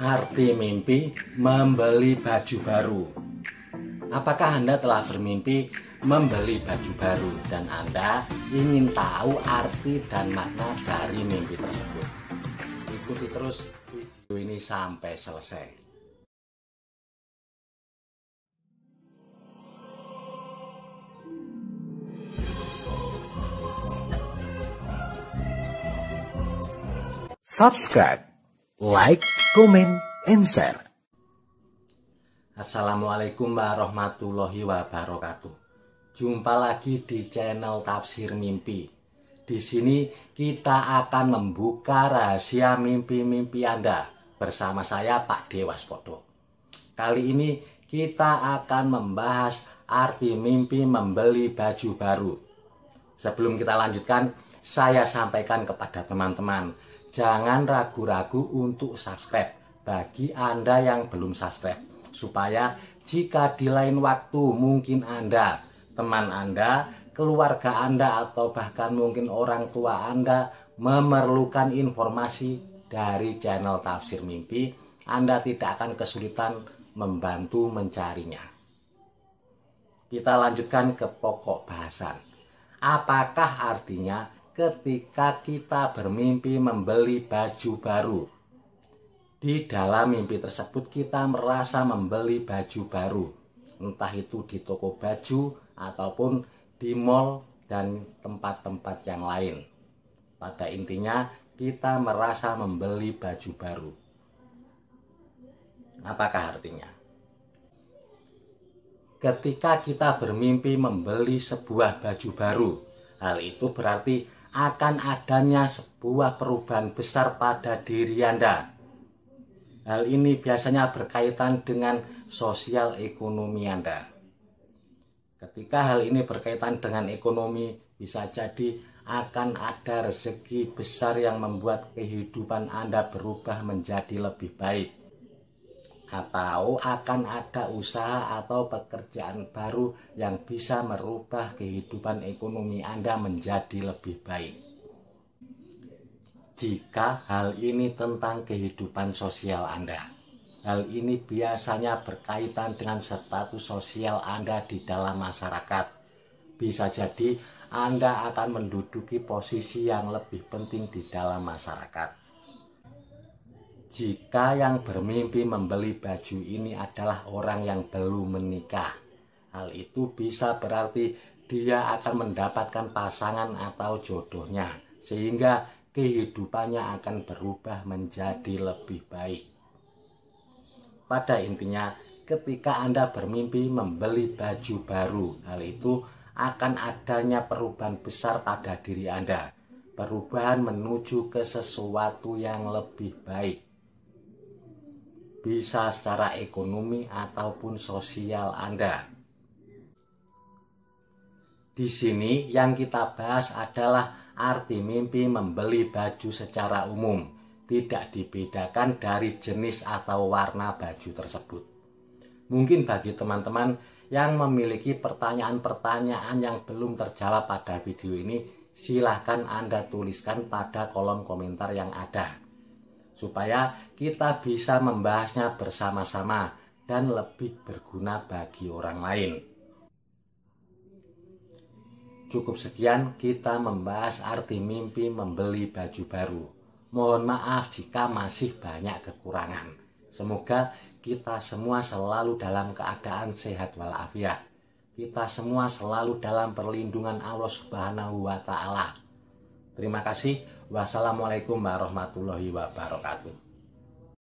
Arti mimpi membeli baju baru. Apakah Anda telah bermimpi membeli baju baru dan Anda ingin tahu arti dan makna dari mimpi tersebut? Ikuti terus video ini sampai selesai. Subscribe, like, comment, and share. Assalamualaikum warahmatullahi wabarakatuh. Jumpa lagi di channel Tafsir Mimpi. Di sini kita akan membuka rahasia mimpi-mimpi Anda bersama saya Pak Dewaspodo. Kali ini kita akan membahas arti mimpi membeli baju baru. Sebelum kita lanjutkan, saya sampaikan kepada teman-teman, jangan ragu-ragu untuk subscribe bagi Anda yang belum subscribe, supaya jika di lain waktu mungkin Anda, teman Anda, keluarga Anda, atau bahkan mungkin orang tua Anda memerlukan informasi dari channel Tafsir Mimpi, Anda tidak akan kesulitan membantu mencarinya. Kita lanjutkan ke pokok bahasan. Apakah artinya ketika kita bermimpi membeli baju baru? Di dalam mimpi tersebut kita merasa membeli baju baru, entah itu di toko baju ataupun di mall dan tempat-tempat yang lain. Pada intinya kita merasa membeli baju baru. Apakah artinya? Ketika kita bermimpi membeli sebuah baju baru, hal itu berarti akan adanya sebuah perubahan besar pada diri Anda. Hal ini biasanya berkaitan dengan sosial ekonomi Anda. Ketika hal ini berkaitan dengan ekonomi, bisa jadi akan ada rezeki besar yang membuat kehidupan Anda berubah menjadi lebih baik. Atau akan ada usaha atau pekerjaan baru yang bisa merubah kehidupan ekonomi Anda menjadi lebih baik. Jika hal ini tentang kehidupan sosial Anda, hal ini biasanya berkaitan dengan status sosial Anda di dalam masyarakat. Bisa jadi Anda akan menduduki posisi yang lebih penting di dalam masyarakat. Jika yang bermimpi membeli baju ini adalah orang yang belum menikah, hal itu bisa berarti dia akan mendapatkan pasangan atau jodohnya, sehingga kehidupannya akan berubah menjadi lebih baik. Pada intinya, ketika Anda bermimpi membeli baju baru, hal itu akan adanya perubahan besar pada diri Anda, perubahan menuju ke sesuatu yang lebih baik. Bisa secara ekonomi ataupun sosial Anda. Di sini yang kita bahas adalah arti mimpi membeli baju secara umum, tidak dibedakan dari jenis atau warna baju tersebut. Mungkin bagi teman-teman yang memiliki pertanyaan-pertanyaan yang belum terjawab pada video ini, silahkan Anda tuliskan pada kolom komentar yang ada, supaya kita bisa membahasnya bersama-sama dan lebih berguna bagi orang lain. Cukup sekian kita membahas arti mimpi membeli baju baru. Mohon maaf jika masih banyak kekurangan. Semoga kita semua selalu dalam keadaan sehat walafiat. Kita semua selalu dalam perlindungan Allah Subhanahu wa Ta'ala. Terima kasih. Wassalamualaikum warahmatullahi wabarakatuh.